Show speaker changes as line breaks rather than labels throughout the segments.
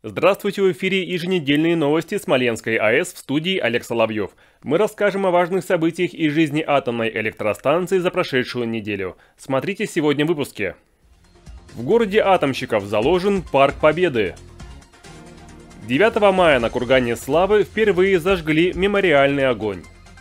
Здравствуйте, в эфире еженедельные новости Смоленской АЭС, в студии Олег Соловьев. Мы расскажем о важных событиях из жизни атомной электростанции за прошедшую неделю. Смотрите сегодня в выпуске. В городе атомщиков заложен Парк Победы. 9 мая на кургане Славы впервые зажгли мемориальный огонь.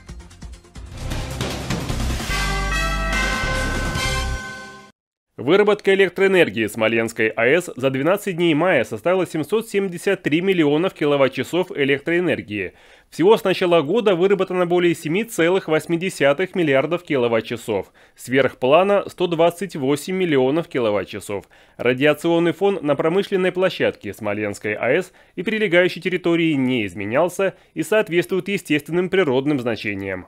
Выработка электроэнергии Смоленской АЭС за 12 дней мая составила 773 миллионов киловатт-часов электроэнергии. Всего с начала года выработано более 7,8 миллиардов киловатт-часов. Сверх плана 128 миллионов киловатт-часов. Радиационный фон на промышленной площадке Смоленской АЭС и прилегающей территории не изменялся и соответствует естественным природным значениям.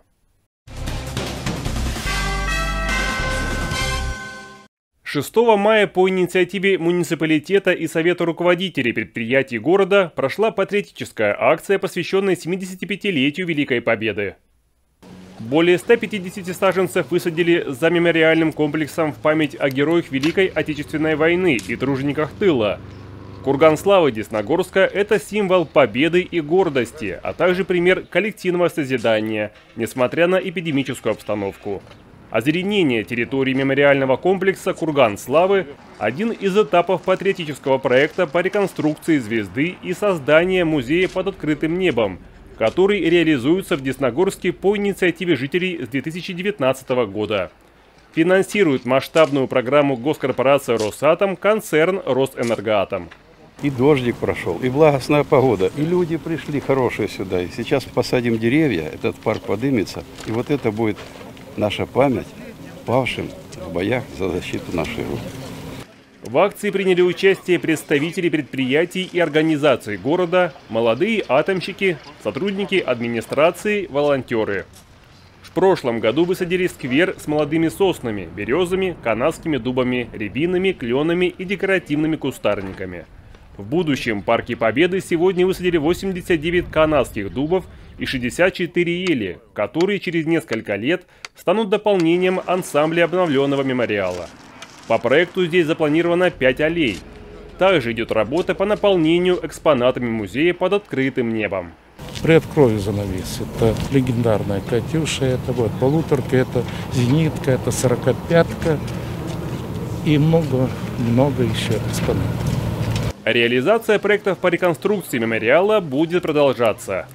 6 мая по инициативе муниципалитета и Совета руководителей предприятий города прошла патриотическая акция, посвященная 75-летию Великой Победы. Более 150 саженцев высадили за мемориальным комплексом в память о героях Великой Отечественной войны и тружениках тыла. Курган Славы Десногорска – это символ победы и гордости, а также пример коллективного созидания, несмотря на эпидемическую обстановку. Озеленение территории мемориального комплекса «Курган Славы» – один из этапов патриотического проекта по реконструкции звезды и создания музея под открытым небом, который реализуется в Десногорске по инициативе жителей с 2019 года. Финансирует масштабную программу госкорпорация «Росатом» концерн «Росэнергоатом».
И дождик прошел, и благостная погода, и люди пришли хорошие сюда. И сейчас посадим деревья, этот парк подымется, и вот это будет наша память павшим в боях за защиту нашей Родины.
В акции приняли участие представители предприятий и организаций города, молодые атомщики, сотрудники администрации, волонтеры. В прошлом году высадили сквер с молодыми соснами, березами, канадскими дубами, рябинами, кленами и декоративными кустарниками. В будущем Парке Победы сегодня высадили 89 канадских дубов и 64 ели, которые через несколько лет станут дополнением ансамбля обновленного мемориала. По проекту здесь запланировано 5 аллей. Также идет работа по наполнению экспонатами музея под открытым небом.
Приоткрою занавес. Это легендарная «Катюша», это вот полуторка, это зенитка, это 45-ка и много еще экспонатов.
Реализация проектов по реконструкции мемориала будет продолжаться.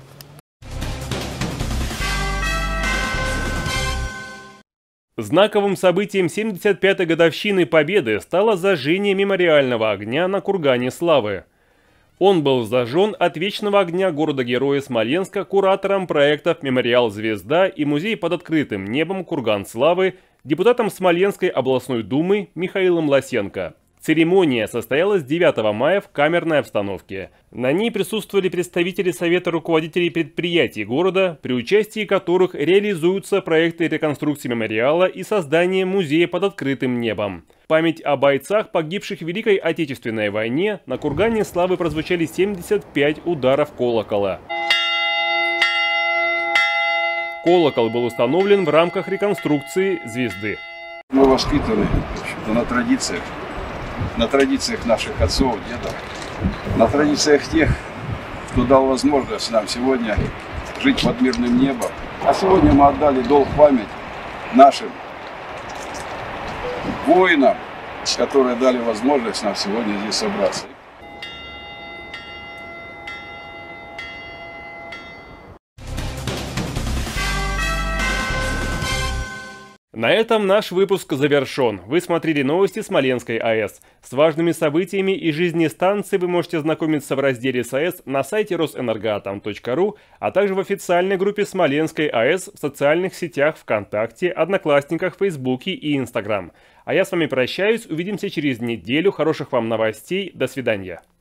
Знаковым событием 75-й годовщины Победы стало зажжение мемориального огня на кургане Славы. Он был зажжен от вечного огня города-героя Смоленска куратором проектов «Мемориал Звезда» и музей под открытым небом «Курган Славы» депутатом Смоленской областной думы Михаилом Лосенко. Церемония состоялась 9 мая в камерной обстановке. На ней присутствовали представители Совета руководителей предприятий города, при участии которых реализуются проекты реконструкции мемориала и создания музея под открытым небом. В память о бойцах, погибших в Великой Отечественной войне, на кургане Славы прозвучали 75 ударов колокола. Колокол был установлен в рамках реконструкции звезды.
Мы воспитаны на традициях наших отцов, дедов, на традициях тех, кто дал возможность нам сегодня жить под мирным небом. А сегодня мы отдали долг память нашим воинам, которые дали возможность нам сегодня здесь собраться.
На этом наш выпуск завершен. Вы смотрели новости Смоленской АЭС. С важными событиями из жизни станции вы можете знакомиться в разделе САЭС на сайте росэнергоатом.ру, а также в официальной группе Смоленской АЭС в социальных сетях ВКонтакте, Одноклассниках, Фейсбуке и Инстаграм. А я с вами прощаюсь. Увидимся через неделю. Хороших вам новостей. До свидания.